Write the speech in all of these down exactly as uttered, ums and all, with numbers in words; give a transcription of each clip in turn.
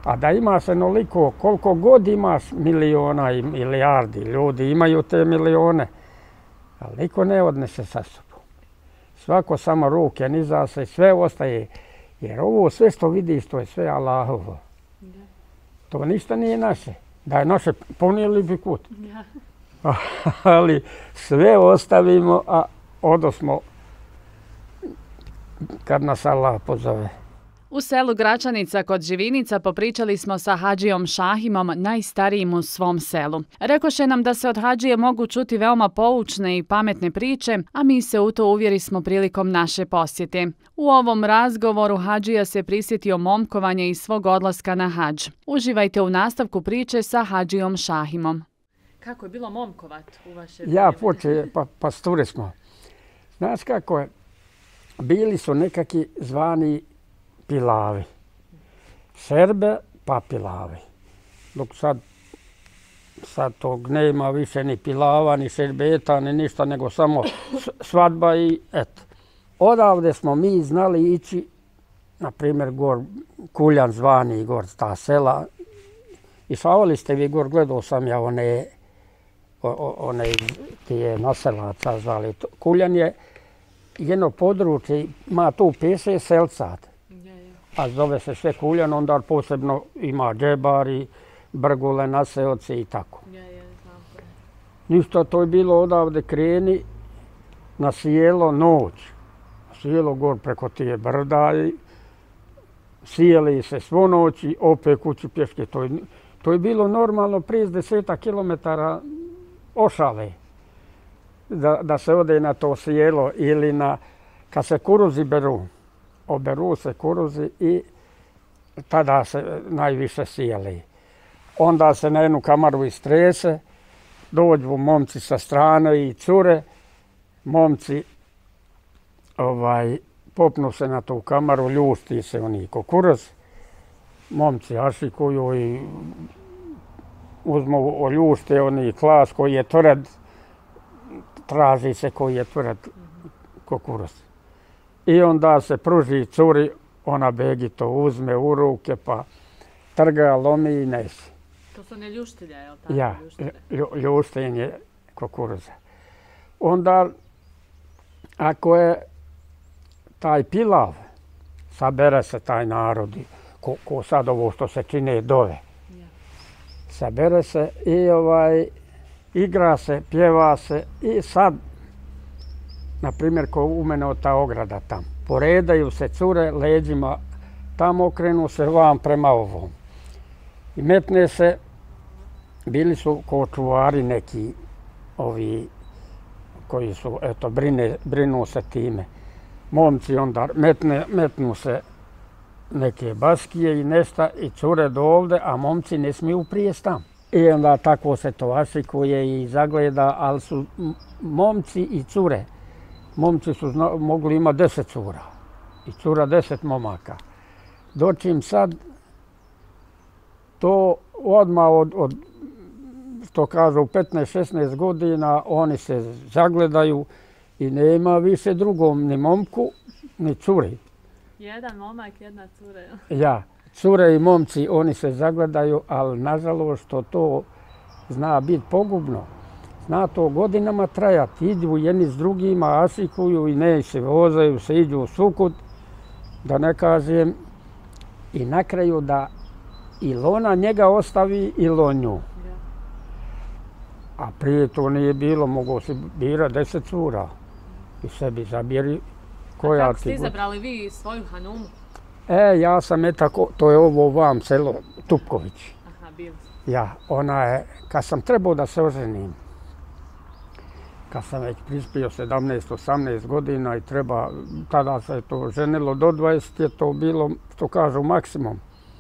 A da imaš onoliko, koliko god imaš miliona i milijardi, ljudi imaju te milione, ali niko ne odnese sa sobom. Svako samo ruke niza se, sve ostaje. Jer ovo sve što vidiš, to je sve Allahovo. To ništa nije naše. Da je naše, ponijeli bi kut. Ali sve ostavimo, a odosmo kad nas Allah pozove. U selu Gračanica kod Živinica popričali smo sa hadžijom Šahimom, najstarijim u svom selu. Rekoše nam da se od hadžije mogu čuti veoma poučne i pametne priče, a mi se u to uvjerismo prilikom naše posjete. U ovom razgovoru hadžija se prisjetio momkovanja i svog odlaska na hadž. Uživajte u nastavku priče sa hadžijom Šahimom. Kako je bilo momkovat u vaše vrijeme? Ja poče, pa, pasture smo. Znaš kako je? Bili su nekaki zvani pilavi. Serbe pa pilavi. Dok sad, sad tog nema više ni pilava, ni šerbeta, ni ništa, nego samo svadba i eto. Odavde smo mi znali ići, na primjer, gor Kuljan zvani, gor ta sela. I šavali ste vi gor, gledao sam ja one, one tije naselaca zvali. Kuljan je jedno područje, ima tu pedeset selcat. A zove se sve Kuljan, onda posebno ima Džebari, Brgule, Naseoci i tako. Ja, ja, znam. Ništa, to je bilo odavde kreni na sjelo noć. Sjelo gor preko tije brda i sjeli se svo noć i opet kući pješke. To je, to je bilo normalno prije deseta kilometara ošale. Da, da se ode na to sjelo ili na, kad se kuruzi beru. Oberu se kuruzi i tada se najviše sjeli. Onda se na jednu kamaru istrese, dođu momci sa strane i cure, momci ovaj, popnu se na tu kamaru, ljušti se oni kukuruz, momci ašikuju i uzmu oljušte oni klas koji je tvrd, traži se koji je tvrd kukuruz. I onda se pruži curi, ona begi to uzme u ruke pa trga, lomi i nesi. To su ne ljuštilja, je li tako? Ja, ljuštenje kukuruza. Onda, ako je taj pilav, sabere se taj narod, ko, ko sad ovo što se čine dove. Ja. Sabere se i ovaj, igra se, pjeva se i sad, na primjer, ko u mene od ta ograda tam. Poredaju se cure leđima, tamo okrenu se vam prema ovom. I metne se, bili su ko čuvari neki, ovi koji su, eto, brine, brinu se time. Momci onda metne, metnu se neke baskije i nešta i cure do ovde, a momci ne smiju prijest tam. I onda tako se to ašikuje i zagleda, ali su momci i cure. Momci su zna, mogli imati deset cura i cura deset momaka. Dočim sad to odmah od, od što kažu petnaest šesnaest godina oni se zagledaju i nema više drugom ni momku ni curi. Jedan momak, jedna cura. Ja, cure i momci oni se zagledaju, ali nažalost što to zna biti pogubno. Zna to godinama trajati, idu jedni s drugima, asikuju i ne se vozaju, se iđu u sukut, da ne kažem, i na kraju da ili ona njega ostavi ili on nju. A prije to nije bilo, mogo se bira deset cura i sebi zabiri koja ti... A kako ste izabrali vi svoju hanumu? E, ja sam je tako, to je ovo vam selo Tupković. Aha, bili. Ja, ona je, kad sam trebao da se oženim, kad sam već prispio sedamnaest osamnaest godina i treba, tada se to ženilo do dvadeset je to bilo, što kažu, maksimum.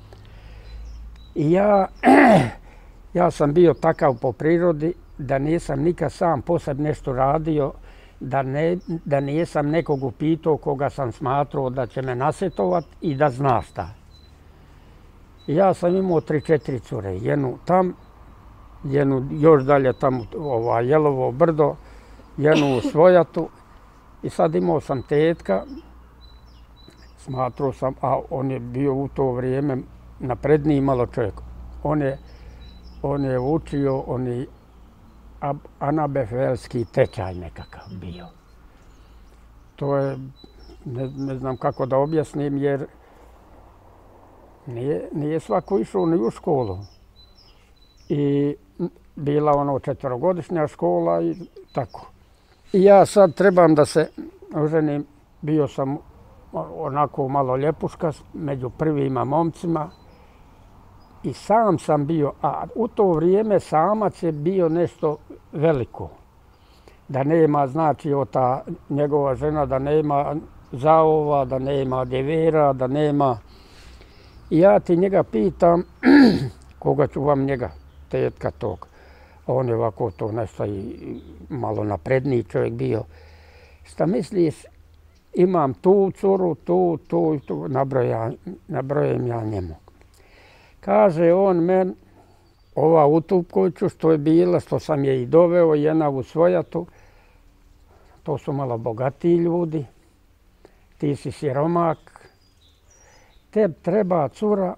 I ja, ja sam bio takav po prirodi da nisam nikad sam poseb nešto radio, da, ne, da nisam nekog upitao koga sam smatrao da će me nasjetovat i da zna šta. I ja sam imao tri četiri cure, jednu tam, jednu još dalje tamo ova Jelovo brdo, jednu u Svojatu i sad imao sam tetka, smatrao sam, a on je bio u to vrijeme napredniji malo čovjek. On je, on je učio oni anabefelski tečaj nekakav bio. To je, ne, ne znam kako da objasnim, jer nije, nije svako išao ni u školu. I bila ono četverogodišnja škola i tako. I ja sad trebam da se oženim, bio sam onako malo ljepuška među prvima momcima i sam sam bio, a u to vrijeme samac je bio nešto veliko. Da nema, znači, ta njegova žena, da nema zaova, da nema djevera, da nema... I ja ti njega pitam, koga ću vam njega, tetka tog. On je ovako to nešto i malo napredniji čovjek bio. Šta misliš, imam tu curu, tu, tu i tu, nabrojem ja njemu. Kaže on men, ova Utupkoviću što je bila, što sam je i doveo, jedna u svojatu, to su malo bogatiji ljudi, ti si siromak, tebi treba cura,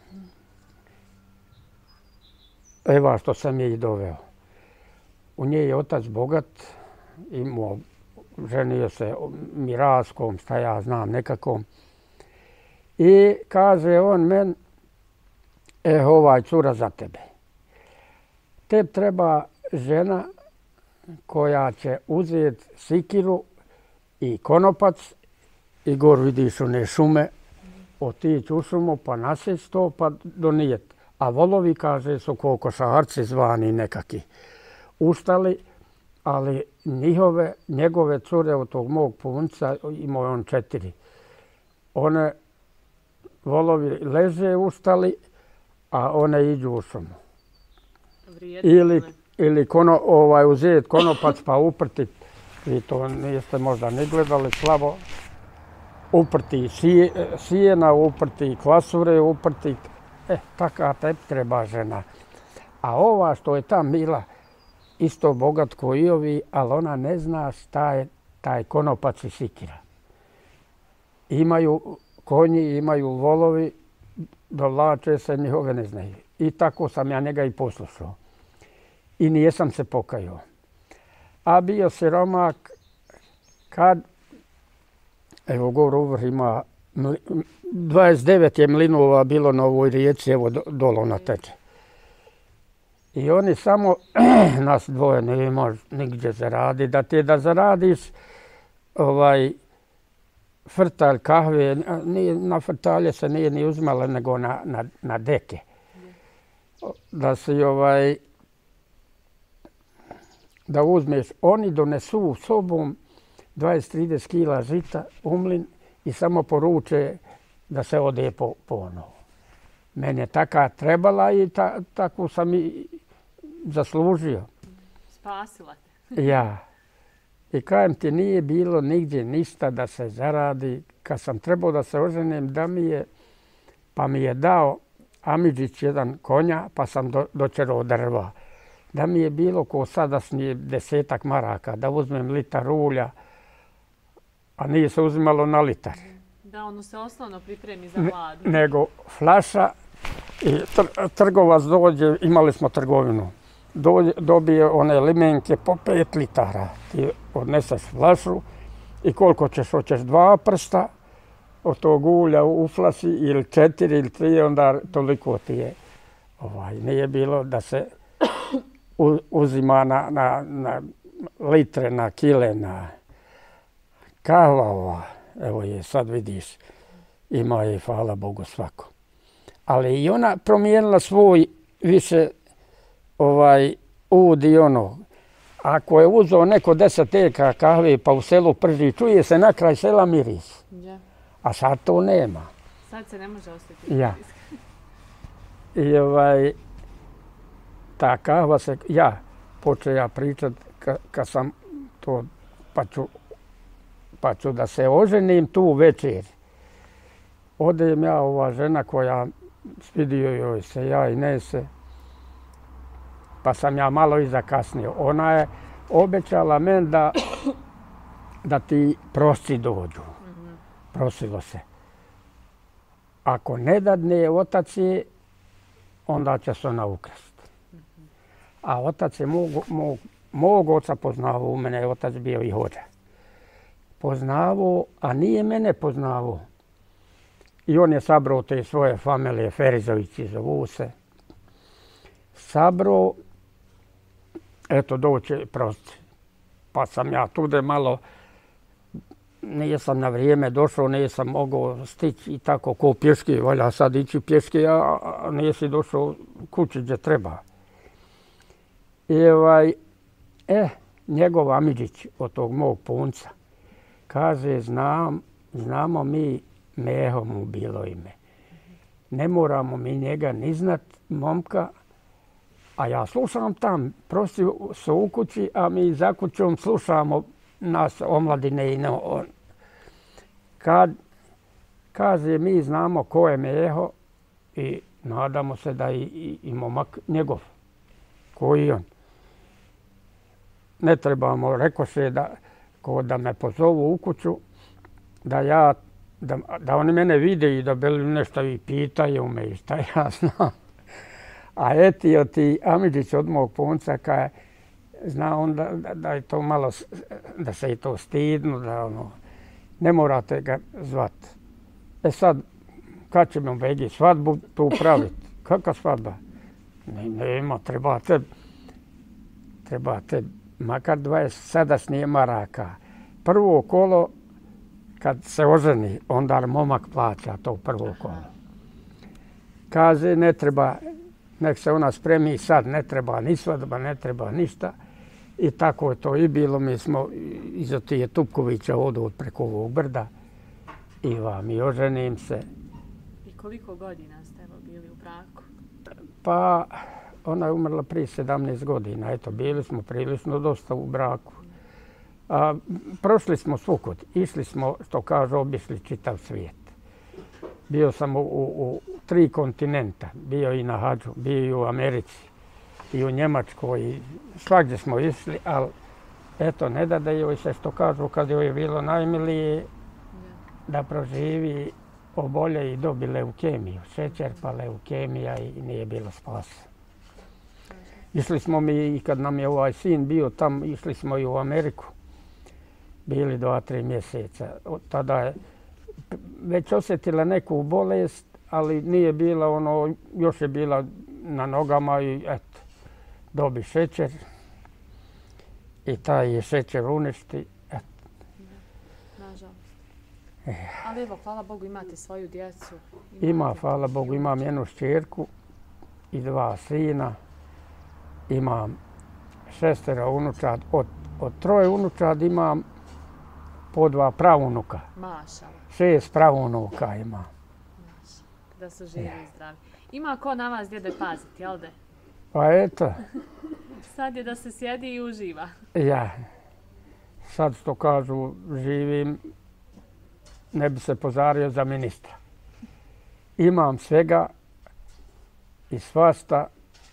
eva što sam je i doveo. U nje je otac bogat, imao, ženio se miraskom, šta ja znam, nekakvom. I kaže on men, e, ovaj cura za tebe. Tebi treba žena koja će uzeti sikiru i konopac i gor vidiš one šume, otići u šumu pa nasjeć to pa donijet. A volovi, kaže, su kokošarci zvani nekaki. Ustali, ali njihove, njegove cure od tog mog punca, imao on četiri. One, volovi leže ustali, a one iđu u šumu. Ili, ili kono, ovaj, uzeti konopac pa uprti, vi to niste možda ni gledali, slabo, uprti sije, sijena, uprti klasure, uprti, e, taka tebi treba žena. A ova što je tam bila, isto bogat ko i ovi, ali ona ne zna šta je taj konopac i sikira. Imaju konji, imaju volovi, dovlače se, njihove ne znaju. I tako sam ja njega i poslušao. I nijesam se pokajao. A bio siromak kad, evo gore u vrh ima, dvadeset devet je mlinova bilo na ovoj rijeci, evo dole ona teče. I oni samo, nas dvoje ne može nigdje zaraditi, da ti da zaradiš ovaj, frtalj kahve, nije, na frtalje se nije ni uzmala nego na, na, na deke. Da si ovaj, da uzmeš, oni donesu sobom dvadeset trideset kila žita u mlin i samo poruče da se ode po, ponovo. Meni je taka trebala i ta, tako sam i zaslužio. Spasila te. Ja. I kajem ti nije bilo nigdje ništa da se zaradi. Kad sam trebao da se oženim, da mi je, pa mi je dao Amidžić jedan konja, pa sam do, dočerao drva. Da mi je bilo ko sadašnji desetak maraka, da uzmem litar ulja, a nije se uzimalo na litar. Da, ono se osnovno pripremi za hlad. Ne, nego flaša i tr, trgovac dođe, imali smo trgovinu, dođe, dobije one limenke po pet litara. Ti odneseš flašu i koliko ćeš, hoćeš dva prsta od tog ulja u flaši ili četiri ili tri, onda toliko ti je. Ovaj, nije bilo da se uzima na, na, na litre, na kile, na kahva ova. Evo je, sad vidiš, ima je, hvala Bogu, svako. Ali i ona promijenila svoj više ovaj, ud i ono. Ako je uzeo neko deset eka kahve pa u selu prži, čuje se na kraj sela miris. Ja. A sad to nema. Sad se ne može osjetiti. Ja. I ovaj, ta kahva se, ja, počeo ja pričat kad ka sam to, pa ću, pa ću da se oženim tu večer. Odem ja, ova žena koja svidio joj se, ja i Nese, pa sam ja malo i zakasnio. Ona je obećala men da, da ti prosci dođu. Mm-hmm. Prosilo se. ako ne dadne otac je, onda će se ona ukrasti. A otac je mog, mog, mog oca poznavao, u mene je otac bio i hođa. Poznavao, a nije mene poznavao. I on je sabrao te svoje familije, Ferizovići zovu se. Sabrao, eto doće prosti. Pa sam ja tude malo, nisam na vrijeme došao, nisam mogao stići i tako ko pješke, valja sad ići pješke, a, a nisi došao kući gdje treba. I ovaj, e, njegov Amidžić od tog mog punca kaže, znam, znamo mi, Meho mu bilo ime. Ne moramo mi njega ni znat, momka, a ja slušam tam, prosti su u kući, a mi za kućom slušamo nas omladine i no, on. Kad kaže, mi znamo ko je Meho i nadamo se da i, i, i momak njegov, koji on. Ne trebamo, rekao se da, ko da me pozovu u kuću, da ja, da, da oni mene vide i da bili nešto i pitaju me i šta ja znam. A etio ti Amidžić od mog punca kaj zna on da, da, da je to malo, da se i to stidno, da ono, ne morate ga zvat. E sad, kad ćemo vegi svadbu tu praviti? Kakva svadba? Ne, nema, trebate, trebate makar dvadeset sadašnjih maraka. Prvo kolo, kad se oženi, onda momak plaća to prvo kolo. Kaže, ne treba, nek se ona spremi sad, ne treba ni svadba, ne treba ništa. I tako je to i bilo. Mi smo iza tije Tupkovića odu preko ovog brda i vam i oženim se. I koliko godina ste bili u braku? Pa, ona je umrla prije sedamnaest godina. Eto, bili smo prilično dosta u braku. A, prošli smo svukud. Išli smo, što kažu, obišli čitav svijet. Bio sam u, u, u tri kontinenta. Bio i na hađu, bio i u Americi, i u Njemačkoj. I svagdje smo išli, ali eto, ne da da joj se, što kažu, kad joj je bilo najmilije, da proživi, obolje i dobi leukemiju. Šećer pa leukemija i nije bilo spasa. Išli smo mi i kad nam je ovaj sin bio tam, išli smo i u Ameriku. Bili dva, tri mjeseca. Od tada je već osjetila neku bolest, ali nije bila ono, još je bila na nogama i eto, dobi šećer. I taj je šećer uništi. Eto. Nažalost. Ali evo, hvala Bogu, imate svoju djecu. Imate... Ima, hvala Bogu, imam jednu šćerku i dva sina. Imam šestera unučad. Od, od troje unučad imam po dva pravunuka. Mašala. Šest pravunuka imam. Mašala. Da su živi i zdravi. Ima ko na vas djede paziti, jel de? Pa eto. Sad je da se sjedi i uživa. Ja. Sad što kažu živim, ne bi se pozario za ministra. Imam svega i svasta.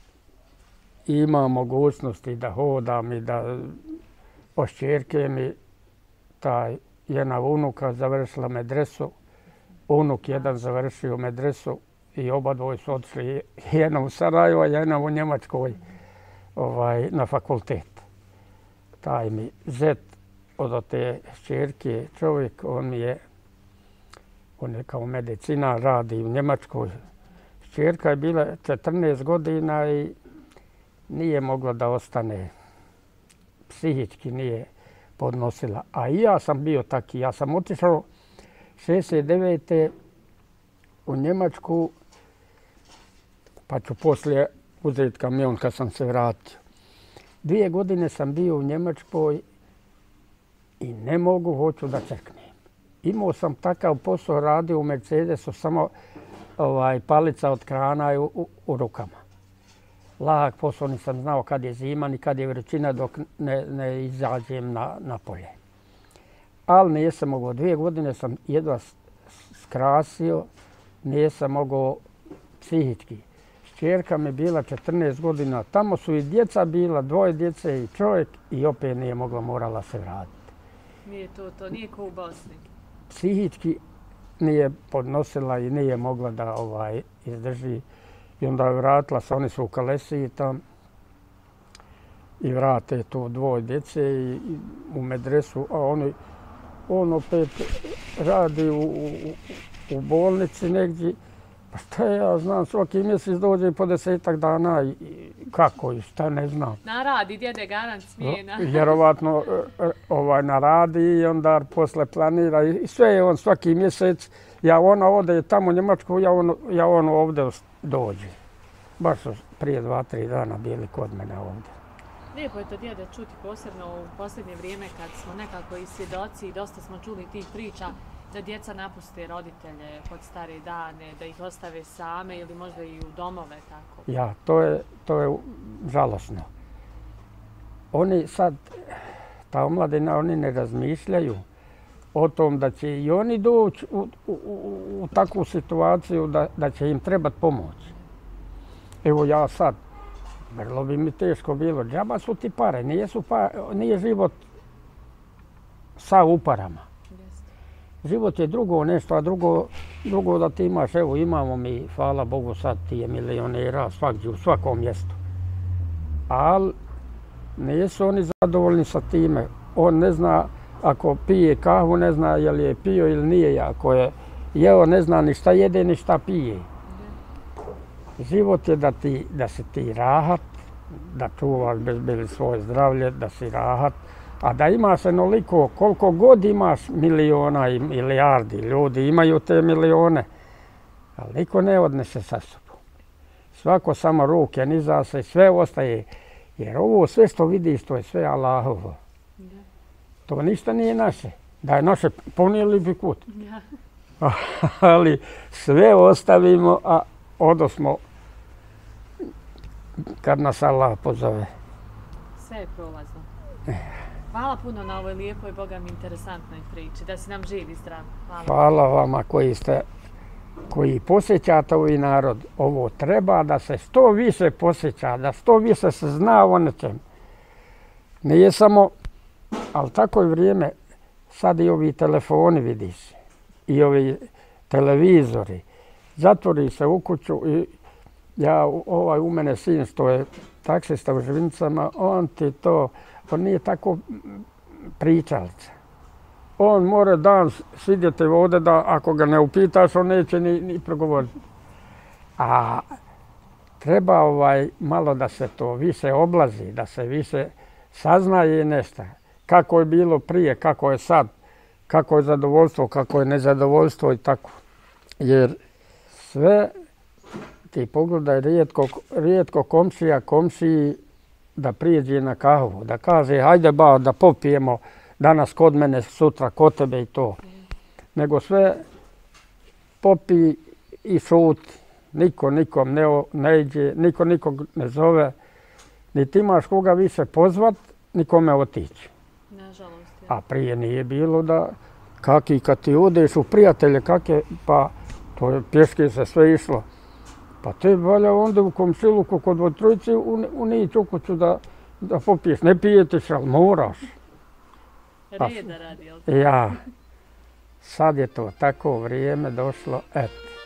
Imam mogućnosti da hodam i da po šćerke mi taj jedna unuka završila medresu, unuk jedan završio medresu i oba dvoje su otišli, jedna u Sarajevo, jedna u Njemačkoj ovaj, na fakultet. Taj mi zet od te šćerke čovjek, on mi je, on je kao medicina, radi u Njemačkoj. Šćerka je bila četrnaest godina i nije mogla da ostane, psihički nije podnosila. A i ja sam bio taki. Ja sam otišao šezdeset devete u Njemačku, pa ću poslije uzeti kamion kad sam se vratio. Dvije godine sam bio u Njemačkoj i ne mogu, hoću da crknem. Imao sam takav posao, radio u Mercedesu, samo ovaj, palica od krana u, u, u rukama. Lahak posao, nisam znao kad je zima ni kad je vrućina dok ne, ne izađem na, na polje. Ali nisam mogao. Dvije godine sam jedva skrasio, nisam mogao psihički. Šćerka mi je bila četrnaest godina. Tamo su i djeca bila, dvoje djece i čovjek i opet nije mogla, morala se vratiti. Nije to, to nije ko u Bosni. Psihički nije podnosila i nije mogla da ovaj, izdrži. I onda je vratila se, oni su u Kalesiji tam i vrate tu dvoje djece i, i u medresu, a oni, on opet radi u, u, u bolnici negdje. Pa šta ja znam, svaki mjesec dođe po desetak dana i, i kako i šta ne znam. Naradi, djede garant smijena. Vjerovatno ovaj, naradi i onda posle planira i sve je on svaki mjesec. Ja ona ode tamo u Njemačku, ja on, ja on ovdje dođe. Baš su prije dva, tri dana bili kod mene ovdje. Lijepo je to djede čuti, posebno u posljednje vrijeme kad smo nekako i svjedoci i dosta smo čuli tih priča da djeca napuste roditelje pod stare dane, da ih ostave same ili možda i u domove tako. Ja, to je, to je žalosno. Oni sad, ta omladina, oni ne razmišljaju o tom da će i oni doći u, u, u, u takvu situaciju da, da će im trebati pomoć. Evo ja sad, vrlo bi mi teško bilo, džaba su ti pare, nije, su pa, nije život sa uparama. Život je drugo nešto, a drugo, drugo da ti imaš, evo imamo mi, hvala Bogu, sad ti je milionera svakdje, u svakom mjestu. Ali nisu oni zadovoljni sa time. On ne zna, ako pije kahvu, ne zna je li je pio ili nije. Ako je jeo, ne zna ni šta jede, ni šta pije. Život je da, ti, da si ti rahat, da čuvaš bezbili svoje zdravlje, da si rahat. A da imaš enoliko, koliko god imaš miliona i milijardi, ljudi imaju te milione, ali niko ne odnese sa sobom. Svako samo ruke niza se, sve ostaje. Jer ovo sve što vidiš, to je sve Allahovo. To ništa nije naše. Da je naše, ponijeli bi kut. Ali sve ostavimo, a odosmo kad nas Allah pozove. Sve je prolazno. Hvala puno na ovoj lijepoj, Boga mi interesantnoj priči. Da si nam živ i zdrav. Hvala. Hvala vama koji ste, koji posjećate ovaj narod. Ovo treba da se što više posjeća, da što više se zna o nečem. Nije samo, ali tako je vrijeme, sad i ovi telefoni vidiš, i ovi televizori. Zatvori se u kuću i ja, ovaj u mene sin što je taksista u Živinicama, on ti to, on nije tako pričalica. On mora dan sidjeti ovdje da ako ga ne upitaš, on neće ni, ni progovoriti. A treba ovaj malo da se to više oblazi, da se više saznaje nešto. Kako je bilo prije, kako je sad, kako je zadovoljstvo, kako je nezadovoljstvo i tako. Jer sve ti pogledaj rijetko, rijetko komšija komšiji da prijeđe na kahvu, da kaže hajde ba da popijemo danas kod mene, sutra kod tebe i to. Nego sve popi i šuti. Niko nikom ne, ne iđe, niko nikog ne zove. Niti imaš koga više pozvat, nikome otići. Nažalost. A prije nije bilo da kaki kad ti odeš u prijatelje, kake, pa to je pješke se sve išlo. Pa te valja onda u komšiluku kod dvotrojice u, u nić u kuću da, da popiješ. Ne pijetiš, ali moraš. Reda radi, jel? Ja. Sad je to tako vrijeme došlo, eto.